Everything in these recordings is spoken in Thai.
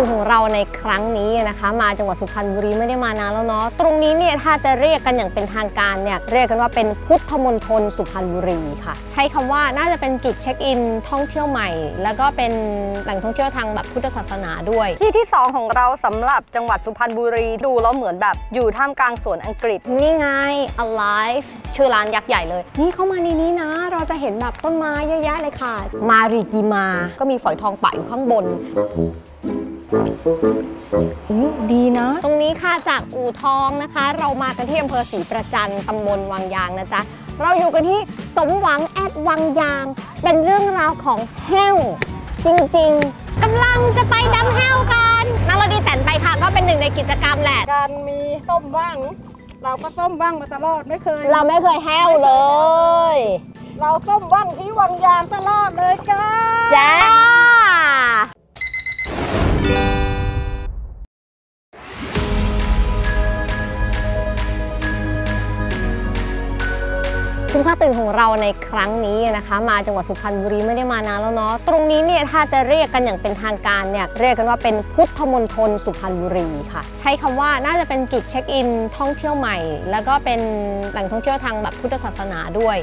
งของเราในครั้งนี้นะคะมาจังหวัดสุพรรณบุรีไม่ได้มานานแล้วเนาะตรงนี้เนี่ยถ้าจะเรียกกันอย่างเป็นทางการเนี่ยเรียกกันว่าเป็นพุทธมณฑลสุพรรณบุรีค่ะใช้คำว่าน่าจะเป็นจุดเช็คอินท่องเที่ยวใหม่แล้วก็เป็นแหล่งท่องเที่ยวทางแบบพุทธศาสนาด้วยที่2ของเราสำหรับจังหวัดสุพรรณบุรีดูแล้วเหมือนแบบอยู่ท่ามกลางสวนอังกฤษนี่ไง Alive ชื่อร้านยักษ์ใหญ่เลยนี่เข้ามาในนี้นะเราจะเห็นแบบต้นไม้เยอะแยะเลยค่ะมารีกิมาก็มีฝอยทองปะอยู่ข้างบนดีนะตรงนี้ค่ะจากอู่ทองนะคะเรามากันที่อำเภอศรีประจันตำบลวังยางนะจ๊ะเราอยู่กันที่สมหวังแอดวังยางเป็นเรื่องราวของแห้วจริงๆกำลังจะไปดำแห้วกันนั่งรถดีแต่นไปค่ะก็เป็นหนึ่งในกิจกรรมแหละการมีต้มว่างเราก็ต้มว่างมาตลอดเราไม่เคยแห้วเลยเราต้มว่างที่วังยางตลอดเลยจ้าคุณค่าตื่นของเราในครั้งนี้นะคะมาจังหวัดสุพรรณบุรีไม่ได้มานานแล้วเนาะตรงนี้เนี่ยถ้าจะเรียกกันอย่างเป็นทางการเนี่ยเรียกกันว่าเป็นพุทธมณฑลสุพรรณบุรีค่ะใช้คำว่าน่าจะเป็นจุดเช็คอินท่องเที่ยวใหม่แล้วก็เป็นแหล่งท่องเที่ยวทางแบบพุทธศาสนาด้วย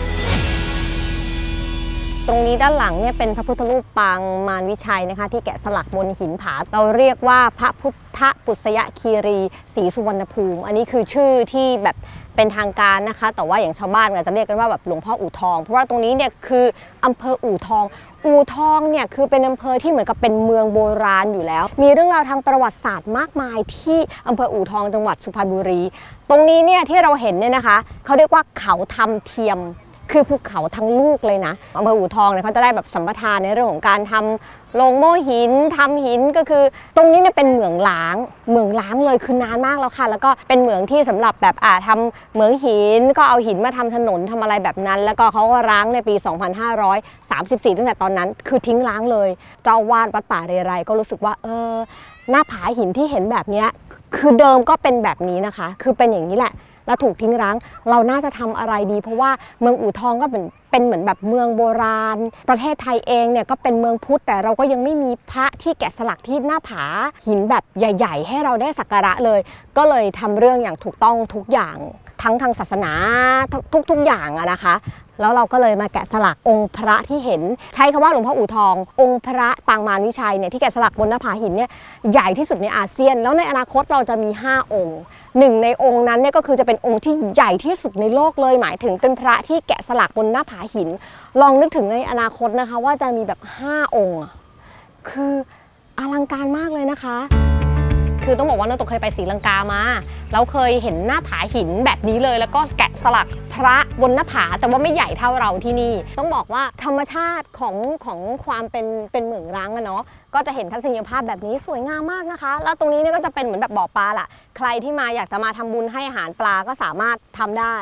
ตรงนี้ด้านหลังเนี่ยเป็นพระพุทธรูปปางมารวิชัยนะคะที่แกะสลักบนหินผาเราเรียกว่าพระพุทธปุษยคีรีศรีสุวรรณภูมิอันนี้คือชื่อที่แบบเป็นทางการนะคะแต่ว่าอย่างชาวบ้านจะเรียกกันว่าแบบหลวงพ่ออู่ทองเพราะว่าตรงนี้เนี่ยคืออำเภออู่ทองเนี่ยคือเป็นอำเภอที่เหมือนกับเป็นเมืองโบราณอยู่แล้วมีเรื่องราวทางประวัติศาสตร์มากมายที่อำเภออู่ทองจังหวัดสุพรรณบุรีตรงนี้เนี่ยที่เราเห็นเนี่ยนะคะเขาเรียกว่าเขาทำเทียมคือภูเขาทั้งลูกเลยนะอำเภออู่ทองเนี่ยเขาจะได้แบบสัมปทานในเรื่องของการทำโรงโม่หินทำหินก็คือตรงนี้เนี่ยเป็นเหมืองล้างเลยคือนานมากแล้วค่ะแล้วก็เป็นเหมืองที่สำหรับแบบทำเหมืองหินก็เอาหินมาทำถนนทำอะไรแบบนั้นแล้วก็เขาก็ร้างในปี 2534 ตั้งแต่ตอนนั้นคือทิ้งร้างเลยเจ้าอาวาสวัดป่าเรไรก็รู้สึกว่าหน้าผาหินที่เห็นแบบนี้คือเดิมก็เป็นแบบนี้นะคะคือเป็นอย่างนี้แหละแล้วถูกทิ้งร้างเราน่าจะทำอะไรดีเพราะว่าเมืองอู่ทองก็เป็นเหมือนแบบเมืองโบราณประเทศไทยเองเนี่ยก็เป็นเมืองพุทธแต่เราก็ยังไม่มีพระที่แกะสลักที่หน้าผาหินแบบใหญ่ๆให้เราได้สักการะเลยก็เลยทำเรื่องอย่างถูกต้องทุกอย่างทั้งทางศาสนาทุกอย่างนะคะแล้วเราก็เลยมาแกะสลักองค์พระที่เห็นใช้คำว่าหลวงพ่ออู่ทององค์พระปางมารวิชัยเนี่ยที่แกะสลักบนหน้าผาหินเนี่ยใหญ่ที่สุดในอาเซียนแล้วในอนาคตเราจะมี5องค์หนึ่งในองค์นั้นเนี่ยก็คือจะเป็นองค์ที่ใหญ่ที่สุดในโลกเลยหมายถึงเป็นพระที่แกะสลักบนหน้าผาหินลองนึกถึงในอนาคตนะคะว่าจะมีแบบ5องค์คืออลังการมากเลยนะคะคือต้องบอกว่าน้องตกเคยไปศรีลังกามาแล้วเคยเห็นหน้าผาหินแบบนี้เลยแล้วก็แกะสลักพระบนหน้าผาแต่ว่าไม่ใหญ่เท่าเราที่นี่ต้องบอกว่าธรรมชาติของความเป็นเหมืองร้างอะเนาะก็จะเห็นทัศนียภาพแบบนี้สวยงามมากนะคะแล้วตรงนี้เนี่ยก็จะเป็นเหมือนแบบบ่อปลาล่ะใครที่มาอยากจะมาทำบุญให้อาหารปลาก็สามารถทำได้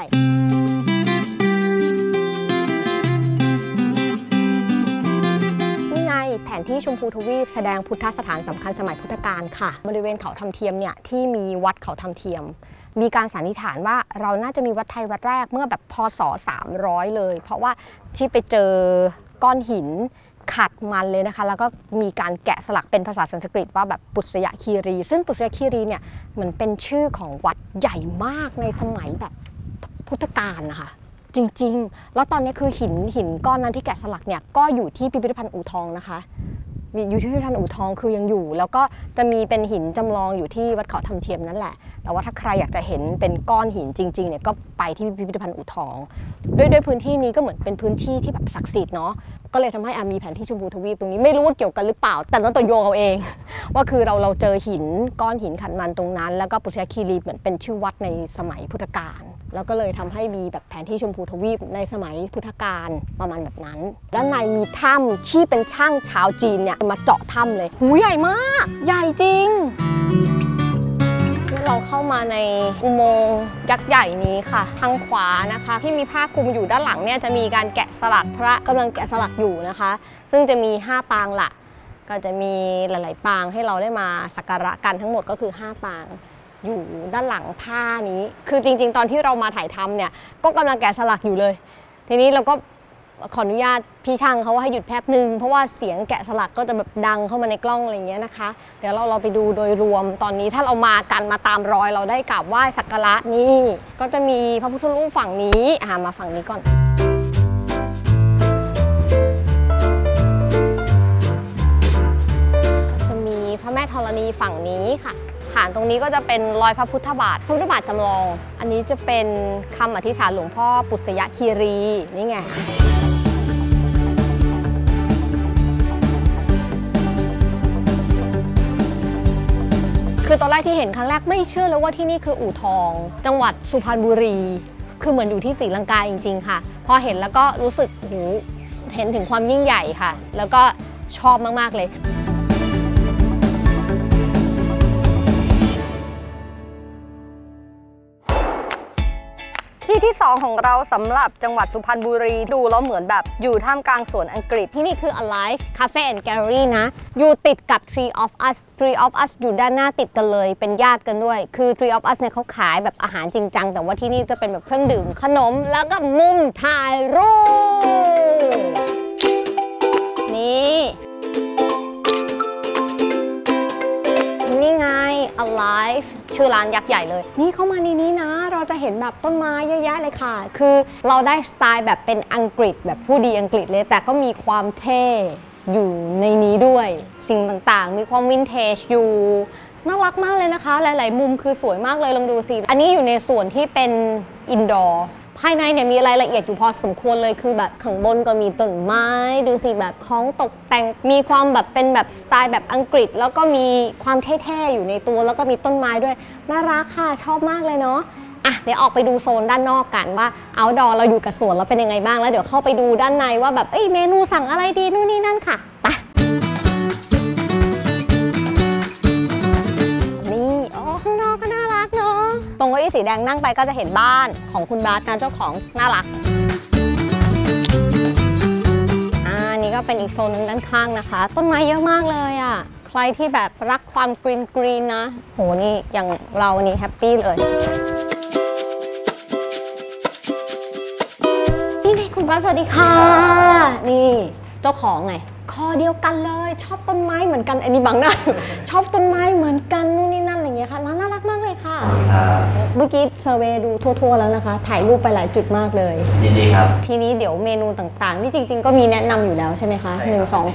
แผนที่ชมพูทวีปแสดงพุทธสถานสำคัญสมัยพุทธกาลค่ะบริเวณเขาทำเทียมเนี่ยที่มีวัดเขาทำเทียมมีการสันนิษฐานว่าเราน่าจะมีวัดไทยวัดแรกเมื่อแบบพศ300เลยเพราะว่าที่ไปเจอก้อนหินขัดมันเลยนะคะแล้วก็มีการแกะสลักเป็นภาษาสันสกฤตว่าแบบปุษยคีรีซึ่งปุษยคีรีเนี่ยเหมือนเป็นชื่อของวัดใหญ่มากในสมัยแบบพุทธกาลนะคะจริงๆแล้วตอนนี้คือหินก้อนนั้นที่แกะสลักเนี่ยก็อยู่ที่พิพิธภัณฑ์อู่ทองนะคะอยู่ที่พิพิธภัณฑ์อู่ทองคือยังอยู่แล้วก็จะมีเป็นหินจำลองอยู่ที่วัดเขาทำเทียมนั่นแหละแต่ว่าถ้าใครอยากจะเห็นเป็นก้อนหินจริงๆเนี่ยก็ไปที่พิพิธภัณฑ์อู่ทองด้วยพื้นที่นี้ก็เหมือนเป็นพื้นที่ที่แบบศักดิ์สิทธิ์เนาะก็เลยทำให้มีแผนที่ชมพูทวีปตรงนี้ไม่รู้ว่าเกี่ยวกันหรือเปล่าแต่น้องตัวโยงเอาเองว่าคือเราเจอก้อนหินขัดมันตรงนั้นแล้วก็ปุษยคีรีเหมือนเป็นชื่อวัดในสมัยพุทธกาลแล้วก็เลยทำให้มีแบบแผนที่ชมพูทวีปในสมัยพุทธกาลประมาณแบบนั้นด้านในมีถ้ำที่เป็นช่างชาวจีนเนี่ยมาเจาะถ้ำเลยหูใหญ่มากใหญ่จริงเราเข้ามาในอุโมงค์ยักษ์ใหญ่นี้ค่ะทางขวานะคะที่มีผ้าคลุมอยู่ด้านหลังเนี่ยจะมีการแกะสลักพระกำลังแกะสลักอยู่นะคะซึ่งจะมี5ปางละก็จะมีหลายๆปางให้เราได้มาสักการะกันทั้งหมดก็คือ5ปางอยู่ด้านหลังผ้านี้คือจริงๆตอนที่เรามาถ่ายทำเนี่ยก็กำลังแกะสลักอยู่เลยทีนี้เราก็ขออนุญาตพี่ช่างเขาว่าให้หยุดแป๊บนึงเพราะว่าเสียงแกะสลักก็จะแบบดังเข้ามาในกล้องอะไรอย่างเงี้ยนะคะเดี๋ยวเราไปดูโดยรวมตอนนี้ถ้าเรามากันมาตามรอยเราได้กราบไหว้สักการะนี่ก็จะมีพระพุทธรูปฝั่งนี้มาฝั่งนี้ก่อนจะมีพระแม่ธรณีฝั่งนี้ค่ะฐานตรงนี้ก็จะเป็นรอยพระพุทธบาทจำลองอันนี้จะเป็นคำอธิษฐานหลวงพ่อปุษยคีรีนี่ไงคือตอนแรกที่เห็นครั้งแรกไม่เชื่อเลยว่าที่นี่คืออู่ทองจังหวัดสุพรรณบุรีคือเหมือนอยู่ที่ศรีลังกาจริงๆค่ะพอเห็นแล้วก็รู้สึกโอ้โหเห็นถึงความยิ่งใหญ่ค่ะแล้วก็ชอบมากๆเลยที่ที่2ของเราสำหรับจังหวัดสุพรรณบุรีดูแล้วเหมือนแบบอยู่ท่ามกลางสวนอังกฤษที่นี่คือ Alive Cafe and Gallery นะอยู่ติดกับ Tree of Us Tree of Us อยู่ด้านหน้าติดกันเลยเป็นญาติกันด้วยคือ Tree of Us เนี่ยเขาขายแบบอาหารจริงจังแต่ว่าที่นี่จะเป็นแบบเครื่องดื่มขนมแล้วก็มุมถ่ายรูปนี่ไง Alive ชื่อร้านยักษ์ใหญ่เลยนี่เข้ามาในนี้นะเราจะเห็นแบบต้นไม้เยอะแยะเลยค่ะคือเราได้สไตล์แบบเป็นอังกฤษแบบผู้ดีอังกฤษเลยแต่ก็มีความเท่อยู่ในนี้ด้วยสิ่งต่างๆมีความวินเทจอยู่น่ารักมากเลยนะคะหลายๆมุมคือสวยมากเลยลองดูสิอันนี้อยู่ในส่วนที่เป็นอินดอร์ภายในเนี่ยมีรายละเอียดอยู่พอสมควรเลยคือแบบข้างบนก็มีต้นไม้ดูสิแบบของตกแต่งมีความแบบเป็นแบบสไตล์แบบอังกฤษแล้วก็มีความเท่ๆอยู่ในตัวแล้วก็มีต้นไม้ด้วยน่ารักค่ะชอบมากเลยเนาะเดี๋ยวออกไปดูโซนด้านนอกกันว่าเอาท์ดอร์เราอยู่กับสวนเราเป็นยังไงบ้างแล้วเดี๋ยวเข้าไปดูด้านในว่าแบบเมนูสั่งอะไรดีนู่นนี่นั่นค่ะไปข้างนอกก็น่ารักเนาะตรงเก้าอี้สีแดงนั่งไปก็จะเห็นบ้านของคุณบาสนะเจ้าของน่ารักนี่ก็เป็นอีกโซนนึงด้านข้างนะคะต้นไม้เยอะมากเลยอ่ะใครที่แบบรักความกรีนนะโหนี่อย่างเราวันนี้แฮปปี้เลยนี่ไงคุณบาสสวัสดีค่ะนี่เจ้าของไงคอเดียวกันเลยชอบต้นไม้เหมือนกันอันนี้บังหน้าชอบต้นไม้เหมือนกันนู่นนี่นั่นอะไรเงี้ยค่ะร้านน่ารักมากเลยค่ะเมื่อกี้เซอร์เวย์ดูทั่วๆแล้วนะคะถ่ายรูปไปหลายจุดมากเลยยินดีครับทีนี้เดี๋ยวเมนูต่างๆนี่จริงๆก็มีแนะนำอยู่แล้วใช่ไหมคะ1 2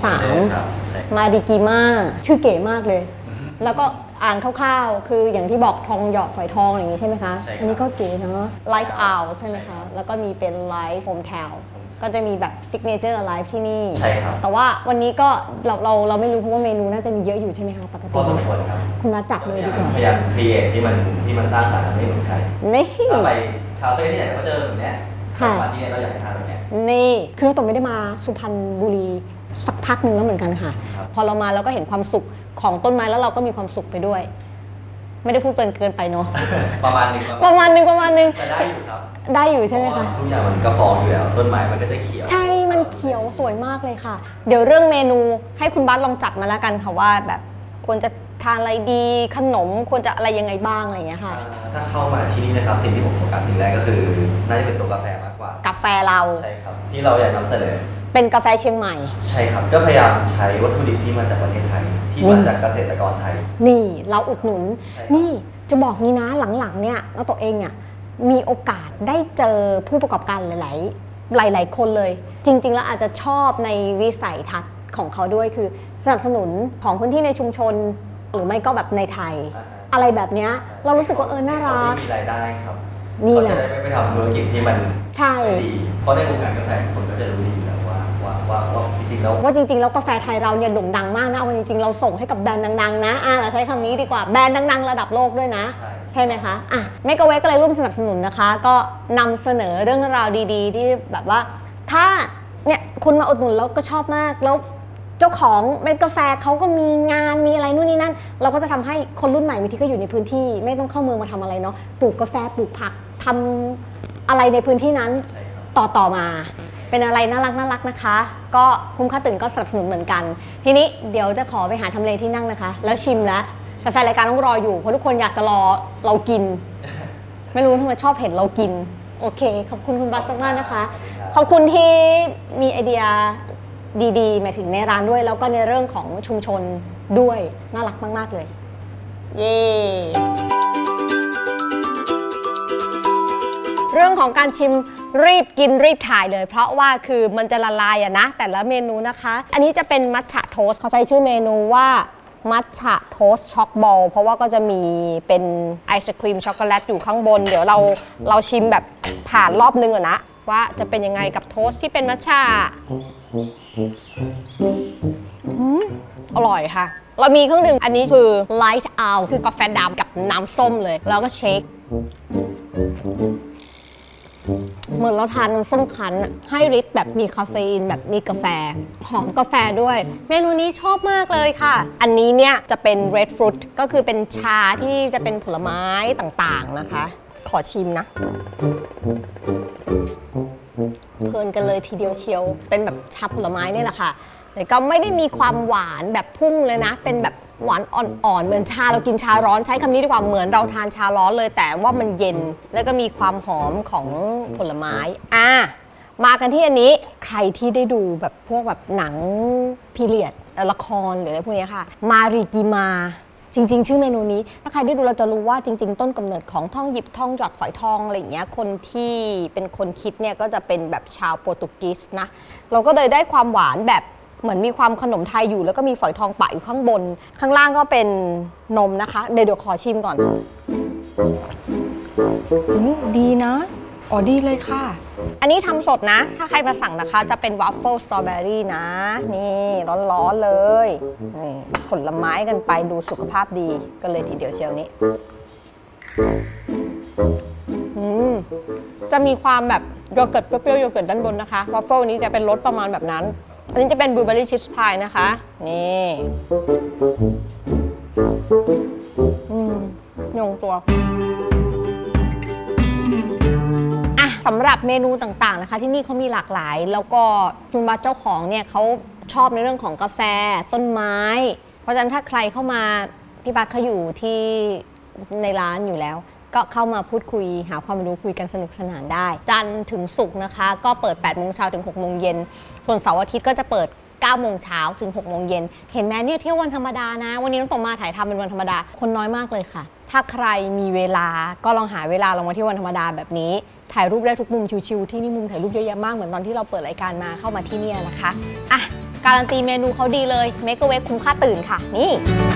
3มาดิกิมาชื่อเก๋มากเลยแล้วก็อ่านคร่าวๆคืออย่างที่บอกทองหยอดฝอยทองอย่างนี้ใช่ไหมคะอันนี้ก็เก๋เนาะ Light Out ใช่ไหมคะแล้วก็มีเป็น Light Hometownก็จะมีแบบ Signature Alive ที่นี่ใช่ครับแต่ว่าวันนี้ก็เราไม่รู้เพราะว่าเมนูน่าจะมีเยอะอยู่ใช่ไหมคะปกติพอสมควรครับคุณมาจัดเลยดีกว่าพยายามครีเอทที่มันสร้างสรรค์ไม่เหมือนใครนี่ถ้าไปคาเฟ่ที่ไหนก็เจอแบบนี้มาที่นี่เราอยากให้ทานแบบนี้นี่คือเราต้องไม่ได้มาสุพรรณบุรีสักพักหนึ่งแล้วเหมือนกันค่ะพอเรามาเราก็เห็นความสุขของต้นไม้แล้วเราก็มีความสุขไปด้วยไม่ได้พูดเกินไปเนาะประมาณนึงแต่ได้อยู่ครับได้อยู่ใช่ไหมคะทุกอย่างมันก็ฟองอยู่แล้วต้นไม้มันก็จะเขียวใช่มันเขียวสวยมากเลยค่ะเดี๋ยวเรื่องเมนูให้คุณบัสลองจัดมาแล้วกันค่ะว่าแบบควรจะทานอะไรดีขนมควรจะอะไรยังไงบ้างอะไรอย่างเงี้ยค่ะถ้าเข้ามาที่นี่นะครับสิ่งที่ผมโฟกัสสิ่งแรกก็คือน่าจะเป็นตัวกาแฟมากกว่ากาแฟเราใช่ครับที่เราอยากนำเสนอเป็นกาแฟเชียงใหม่ใช่ครับก็พยายามใช้วัตถุดิบที่มาจากประเทศไทยที่มาจากเกษตรกรไทยนี่เราอุดหนุนนี่จะบอกนี้นะหลังๆเนี่ยเราตัวเองเนี่ยมีโอกาสได้เจอผู้ประกอบการหลายคนเลยจริงๆแล้วอาจจะชอบในวิสัยทัศน์ของเขาด้วยคือสนับสนุนของพื้นที่ในชุมชนหรือไม่ก็แบบในไทยอะไรแบบนี้เรารู้สึกว่าน่ารักมีรายได้ครับนี่แหละจะได้ไม่ไปทำธุรกิจที่มันใช่ดีเพราะในวงการกาแฟคนก็จะรู้ดีอยู่แล้วว่าจริงๆแล้วกาแฟไทยเราเนี่ยโด่งดังมากนะวันจริงๆเราส่งให้กับแบรนด์ดังๆนะเราใช้คำนี้ดีกว่าแบรนด์ดังๆระดับโลกด้วยนะใช่ไหมคะเมกะเวฟก็เลยร่วมสนับสนุนนะคะก็นำเสนอเรื่องราวดีๆที่แบบว่าถ้าเนี่ยคุณมาอุดหนุนแล้วก็ชอบมากแล้วเจ้าของเม็ดกาแฟเขาก็มีงานมีอะไรนู่นนี่นั่นเราก็จะทำให้คนรุ่นใหม่บางทีก็อยู่ในพื้นที่ไม่ต้องเข้าเมืองมาทำอะไรเนาะปลูกกาแฟปลูกผักทำอะไรในพื้นที่นั้นต่อมาเป็นอะไรน่ารักนะคะก็คุ้มค่าตื่นก็สนับสนุนเหมือนกันทีนี้เดี๋ยวจะขอไปหาทำเลที่นั่งนะคะแล้วชิมแล้วกาแฟรายการต้องรออยู่เพราะทุกคนอยากจะรอเรากินไม่รู้ทำไมชอบเห็นเรากินโอเคขอบคุณคุณบัสมากนะคะ ขอบคุณที่มีไอเดียดีๆหมายถึงในร้านด้วย แล้วก็ในเรื่องของชุมชนด้วยน่ารักมากๆเลยเย้เรื่องของการชิมรีบกินรีบถ่ายเลยเพราะว่าคือมันจะละลายอะนะแต่ละเมนูนะคะอันนี้จะเป็นมัทฉะโทสต์เขาใช้ชื่อเมนูว่ามัทฉะโทสต์ช็อกบอลเพราะว่าก็จะมีเป็นไอศครีมช็อกโกแลตอยู่ข้างบนเดี๋ยวเราชิมแบบผ่านรอบนึงอะนะว่าจะเป็นยังไงกับโทสต์ที่เป็นมัทฉะอร่อยค่ะเรามีเครื่องดื่มอันนี้คือ Light Out คือกาแฟดำกับน้ำส้มเลยแล้วก็เชคเหมือนเราทานน้ำส้มคั้นให้ฤทธิ์แบบมีคาเฟอีนแบบมีกาแฟหอมกาแฟด้วยเมนูนี้ชอบมากเลยค่ะอันนี้เนี่ยจะเป็น Red Fruit ก็คือเป็นชาที่จะเป็นผลไม้ต่างๆนะคะขอชิมนะเพลินกันเลยทีเดียวเชียวเป็นแบบชาผลไม้นี่แหละค่ะแต่ก็ไม่ได้มีความหวานแบบพุ่งเลยนะเป็นแบบหวานอ่อนๆเหมือนชาเรากินชาร้อนใช้คำนี้ดีกว่าเหมือนเราทานชาร้อนเลยแต่ว่ามันเย็นแล้วก็มีความหอมของผลไม้มากันที่อันนี้ใครที่ได้ดูแบบพวกแบบหนังพีเรียดละครหรืออะไรพวกนี้ค่ะมารีกิมาจริงๆชื่อเมนูนี้ถ้าใครได้ดูเราจะรู้ว่าจริงๆต้นกำเนิดของท่องหยิบท่องหยอดฝอยทองอะไรอย่างเงี้ยคนที่เป็นคนคิดเนี่ยก็จะเป็นแบบชาวโปรตุเกสนะเราก็เลยได้ความหวานแบบเหมือนมีความขนมไทยอยู่แล้วก็มีฝอยทองปะอยู่ข้างบนข้างล่างก็เป็นนมนะคะเดี๋ยวขอชิมก่อนดีนะอ๋อดีเลยค่ะอันนี้ทำสดนะถ้าใครมาสั่งนะคะจะเป็นวัฟเฟิลสตรอเบอรี่นะนี่ร้อนๆเลยนี่ผลไม้กันไปดูสุขภาพดีก็เลยทีเดียวเชียวนี้จะมีความแบบโยเกิร์ตเปรี้ยวๆโยเกิร์ตด้านบนนะคะวัฟเฟิลนี้จะเป็นรสประมาณแบบนั้นอันนี้จะเป็นบลูเบอร์รี่ชีสพายนะคะนี่ยงตัวสำหรับเมนูต่างๆนะคะที่นี่เขามีหลากหลายแล้วก็คุณบัสเจ้าของเนี่ยเขาชอบในเรื่องของกาแฟต้นไม้เพราะฉะนั้นถ้าใครเข้ามาพี่บัสเขาอยู่ที่ในร้านอยู่แล้วก็เข้ามาพูดคุยหาความรู้คุยกันสนุกสนานได้จันทร์ถึงศุกร์นะคะก็เปิด 8 โมงเช้าถึง 6 โมงเย็นส่วนเสาร์อาทิตย์ก็จะเปิด 9 โมงเช้าถึง 6 โมงเย็นเห็นไหมเนี่ยเที่ยววันธรรมดานะวันนี้ต้องมาถ่ายทำเป็นวันธรรมดาคนน้อยมากเลยค่ะถ้าใครมีเวลาก็ลองหาเวลาลองมาที่วันธรรมดาแบบนี้ถ่ายรูปได้ทุกมุมชิวๆที่นี่มุมถ่ายรูปเยอะแยะมากเหมือนตอนที่เราเปิดรายการมาเข้ามาที่นี่นะคะการันตีเมนูเขาดีเลยเมกะเวฟคุ้มค่าตื่นค่ะนี่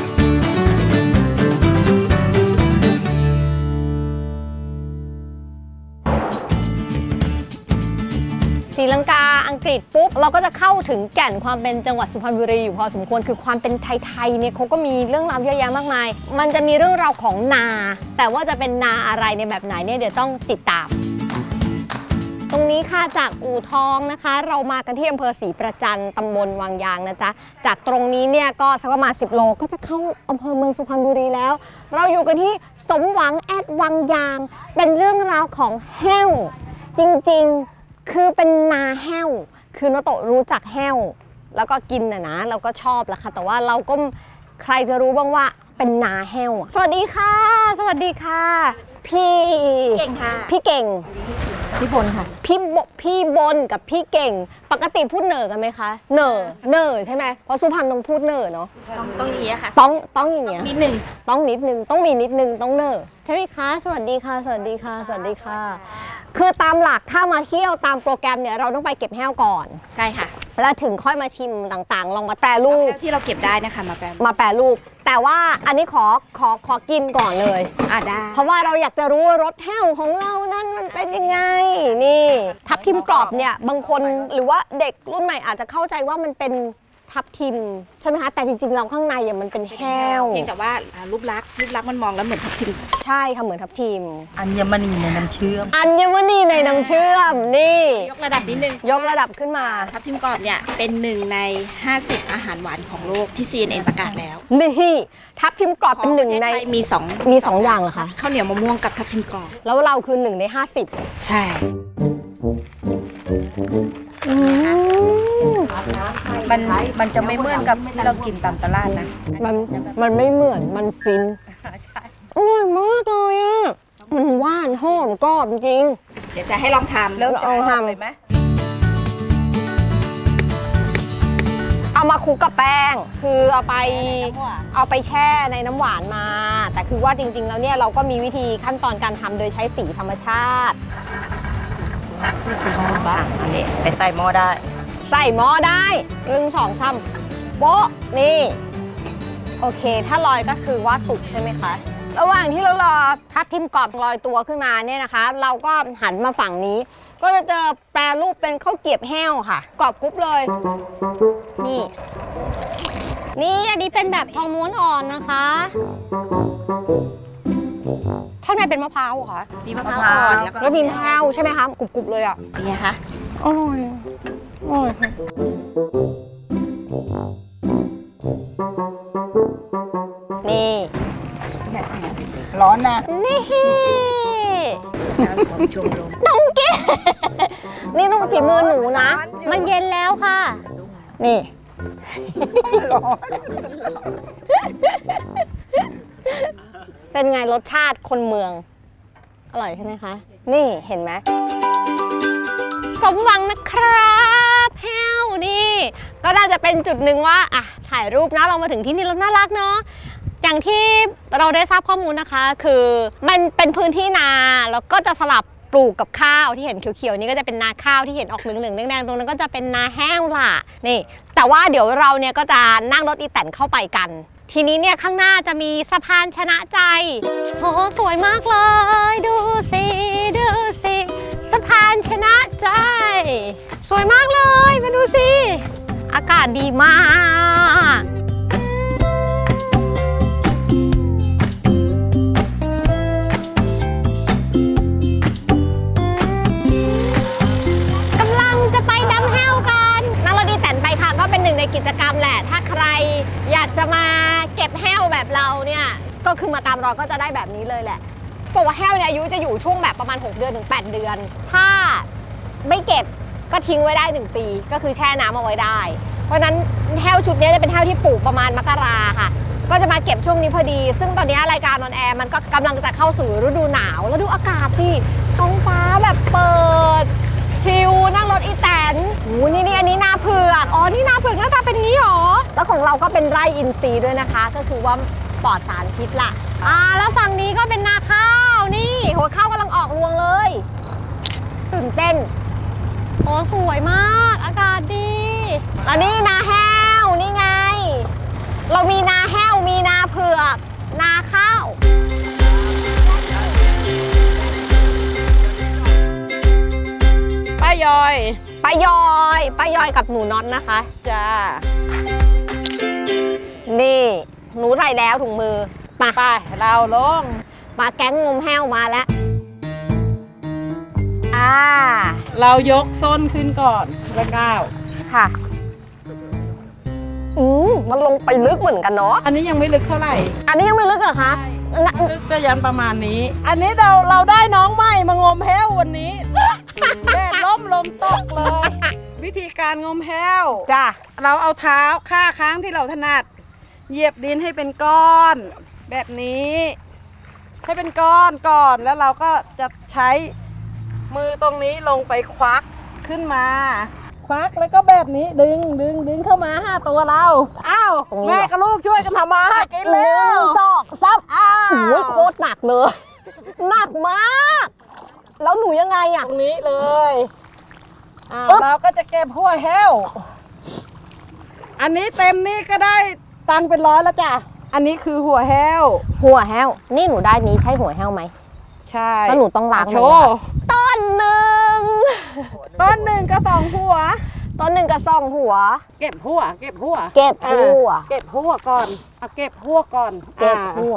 ศรีลังกาอังกฤษปุ๊บเราก็จะเข้าถึงแก่นความเป็นจังหวัดสุพรรณบุรีอยู่พอสมควรคือความเป็นไทยๆเนี่ยเขาก็มีเรื่องราวเยอะแยะมากมายมันจะมีเรื่องราวของนาแต่ว่าจะเป็นนาอะไรในแบบไหนเนี่ยเดี๋ยวต้องติดตามตรงนี้ค่ะจากอู่ทองนะคะเรามากันที่อำเภอศรีประจันตำบลวังยางนะจ๊ะจากตรงนี้เนี่ยก็สักประมาณ10 โลก็จะเข้าอำเภอเมืองสุพรรณบุรีแล้วเราอยู่กันที่สมหวังแอดวังยางเป็นเรื่องราวของแห้วจริงๆคือเป็นนาแห้วคือโนโตะรู้จักแห้วแล้วก็กินนะเราก็ชอบแหละค่ะแต่ว่าเราก็ใครจะรู้บ้างว่าเป็นนาแห้วสวัสดีค่ะสวัสดีค่ะพี่เก่งค่ะพี่เก่งพี่บนค่ะพี่บนกับพี่เก่งปกติพูดเหน่อกันไหมคะเหน่อใช่ไหมเพราะสุพรรณต้องพูดเหน่อเนาะต้องอย่างนี้ค่ะต้องอย่างเงี้ยนิดนึงต้องนิดนึงต้องมีนิดนึงต้องเหน่อใช่ไหมคะสวัสดีค่ะสวัสดีค่ะสวัสดีค่ะคือตามหลักถ้ามาเที่ยวตามโปรแกรมเนี่ยเราต้องไปเก็บแห้วก่อนใช่ค่ะแล้วถึงค่อยมาชิมต่างๆลองมาแปรรูปที่เราเก็บได้นะคะมาแปรรูปแต่ว่าอันนี้ขอกินก่อนเลยได้เพราะว่าเราอยากจะรู้ว่ารสแห้วของเรานั้นมันเป็นยังไงนี่ทับทิมกรอบเนี่ยบางคนหรือว่าเด็กรุ่นใหม่อาจจะเข้าใจว่ามันเป็นทับทิมใช่ไหมคะแต่จริงๆเราข้างในมันเป็นแห้วเพียงแต่ว่ารูปลักษณ์มันมองแล้วเหมือนทับทิมใช่ค่ะเหมือนทับทิมอัญมณีในน้ำเชื่อมนี่ยกระดับนิดนึงยกระดับขึ้นมาทับทิมกรอบเนี่ยเป็น1 ใน 50 อาหารหวานของโลกที่ CNN ประกาศแล้วนี่ทับทิมกรอบเป็น1 ในมี2 อย่างเหรอคะข้าวเหนียวมะม่วงกับทับทิมกรอบแล้วเราคือ1 ใน 50 ใช่มันจะไม่เหมือนกับที่เรากินตามตลาดนะมันไม่เหมือนมันฟินอร่อยมากเลยอ่ะมันหวานหอมกรอบจริงเดี๋ยวจะให้ลองทำเริ่มจากเอาทำเลยไหมเอามาคลุกกับแป้งคือเอาไปแช่ในน้ำหวานมา แต่คือว่าจริงๆแล้วเนี่ยเราก็มีวิธีขั้นตอนการทำโดยใช้สีธรรมชาติบ้างอันนี้ไปใส่หม้อได้ใส่หม้อได้1 2 3โป๊ะนี่โอเคถ้าลอยก็คือว่าสุกใช่ไหมคะระหว่างที่เรารอทับทิมกรอบลอยตัวขึ้นมาเนี่ยนะคะ เราก็หันมาฝั่งนี้ก็จะเจอแปรรูปเป็นข้าวเกรียบแห้วค่ะกรอบกรุบเลยนี่อันนี้เป็นแบบทองม้วนอ่อนนะคะข้างในเป็นมะพร้าวค่ะมีมะพร้าวอ่อนแล้วมีมะพร้าวใช่ไหมคะกรุบๆเลยอ่ะเป็นไงคะอร่อยอร่อยค่ะนี่ร้อนนะนี่ต้องกินนี่ต้องฝีมือหนูนะ มันเย็นแล้วค่ะ นี่ร้อนเป็นไงรสชาติคนเมือง อร่อยใช่ไหมคะ นี่เห็นไหมสมหวังนะครับแห้วนี่ ก็น่าจะเป็นจุดหนึ่งว่าอ่ะถ่ายรูปนะเรามาถึงที่นี่แล้วน่ารักเนาะอย่างที่เราได้ทราบข้อมูลนะคะ คือมันเป็นพื้นที่นาแล้วก็จะสลับปลูกกับข้าวที่เห็นเขียวๆนี่ก็จะเป็นนาข้าวที่เห็นออกเหลืองๆแดงๆตรงนั้นก็จะเป็นนาแห้งล่ะนี่แต่ว่าเดี๋ยวเราเนี่ยก็จะนั่งรถอีแตนเข้าไปกันทีนี้เนี่ยข้างหน้าจะมีสะพานชนะใจโหสวยมากเลยดูสิดูสิสะพานชนะใจสวยมากเลยมาดูสิอากาศดีมากในกิจกรรมแหละถ้าใครอยากจะมาเก็บแห้วแบบเราเนี่ยก็คือมาตามรอยก็จะได้แบบนี้เลยแหละบอกว่าแห้วเนี่ยอายุจะอยู่ช่วงแบบประมาณ6 เดือนถึง 8 เดือนถ้าไม่เก็บก็ทิ้งไว้ได้1 ปีก็คือแช่น้ำเอาไว้ได้เพราะฉะนั้นแห้วชุดนี้จะเป็นแห้วที่ปลูกประมาณมกราค่ะก็จะมาเก็บช่วงนี้พอดีซึ่งตอนนี้รายการออนแอร์มันก็กำลังจะเข้าสู่ฤดูหนาวแล้วดูอากาศสิท้องฟ้าแบบเปิดชิลนั่งรถอีแตนนี่อันนี้นาเผือกอ๋อนี่นาเผือกหน้าตาเป็นงี้หรอแล้วของเราก็เป็นไร่อินทรีย์ด้วยนะคะก็คือว่าปลอดสารพิษล่ะแล้วฝั่งนี้ก็เป็นนาข้าวนี่หัวข้าวกำลังออกรวงเลยตื่นเต้นโอ้สวยมากอากาศดีแล้วนี่นาแห้วนี่ไงเรามีนาแห้วมีนาเผือกนาข้าวป้ายอยกับหนูน็อตนะคะจ้านี่หนูใส่แล้วถุงมือไปเราลงมาแก๊งงมแห้วมาแล้วเรายกส้นขึ้นก่อนแล้วก้าวค่ะมันลงไปลึกเหมือนกันเนาะอันนี้ยังไม่ลึกเท่าไหร่อันนี้ยังไม่ลึกเหรอคะลึกจะยันประมาณนี้อันนี้เราได้น้องใหม่มางมแห้ววันนี้แดดร่มลมตกเลยวิธีการงมแห้วจ้ะเราเอาเท้าข้าค้างที่เราถนัดเหยียบดินให้เป็นก้อนแบบนี้ให้เป็นก้อนก่อนแล้วเราก็จะใช้มือตรงนี้ลงไปควักขึ้นมาควักแล้วก็แบบนี้ดึงเข้ามา5 ตัวเราแม่กับลูกช่วยกันทำมากินเร็วซอกซับโอ้ยโคตรหนักเลยหนักมากแล้วหนูยังไงตรงนี้เลยเราก็จะเก็บหัวแห้วอันนี้เต็มนี่ก็ได้ตังค์เป็น100แล้วจ้ะอันนี้คือหัวแห้วนี่หนูได้นี้ใช่หัวแห้วไหมใช่แล้วหนูต้องล้างโชว์ต้นหนึ่งก็2 หัวต้น1กับ2 หัวเก็บหัวก่อนเก็บหัวก่อนเก็บหัว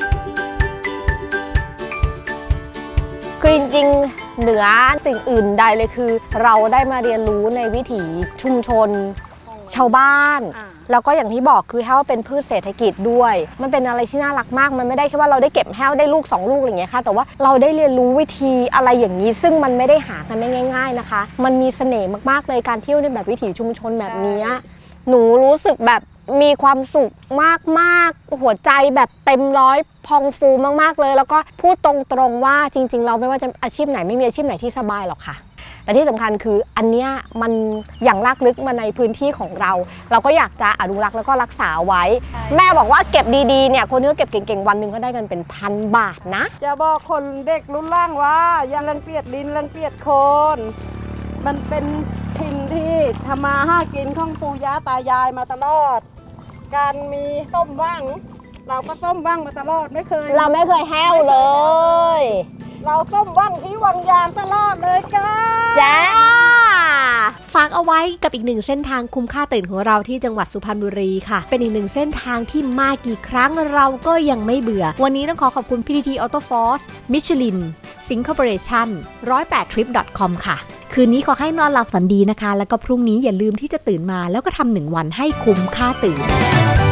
คือจริงๆเหนือสิ่งอื่นใดเลยคือเราได้มาเรียนรู้ในวิถีชุมชนชาวบ้านแล้วก็อย่างที่บอกคือแห้วเป็นพืชเศรษฐกิจด้วยมันเป็นอะไรที่น่ารักมากมันไม่ได้แค่ว่าเราได้เก็บแห้วได้ลูก2 ลูกอะไรอย่างเงี้ยค่ะแต่ว่าเราได้เรียนรู้วิธีอะไรอย่างนี้ซึ่งมันไม่ได้หากันได้ง่ายๆนะคะมันมีเสน่ห์มากๆเลยการเที่ยวในแบบวิถีชุมชนแบบนี้หนูรู้สึกแบบมีความสุขมากๆหัวใจแบบเต็มร้อยพองฟูมากๆเลยแล้วก็พูดตรงๆว่าจริงๆเราไม่ว่าจะอาชีพไหนไม่มีอาชีพไหนที่สบายหรอกค่ะแต่ที่สำคัญคืออันเนี้ยมันอย่างลากลึกมาในพื้นที่ของเราก็อยากจะอนุรักษ์แล้วก็รักษาไว้แม่บอกว่าเก็บดีๆเนี่ยคนที่เขาเก็บเก่งๆวันหนึ่งก็ได้กันเป็น1,000 บาทนะจะบอกคนเด็กรุ่นล่างว่าอย่ารังเกียจดินรังเกียจคน มันเป็นถิ่นที่ทำมาหากินของปู่ย่าตายายมาตลอดการมีต้มว่างเราก็ต้มว่างมาตลอดเราไม่เคยแห้วเลยเราต้มว่างที่วังยางตลอดเลยจ้าฝากเอาไว้กับอีกหนึ่งเส้นทางคุ้มค่าตื่นของเราที่จังหวัดสุพรรณบุรีค่ะเป็นอีกหนึ่งเส้นทางที่มากี่ครั้งเราก็ยังไม่เบื่อวันนี้ต้องขอบคุณ PTT Auto Force Michelin Sing Corporation 108trip.com ค่ะคืนนี้ขอให้นอนหลับฝันดีนะคะแล้วก็พรุ่งนี้อย่าลืมที่จะตื่นมาแล้วก็ทำ1 วันให้คุ้มค่าตื่น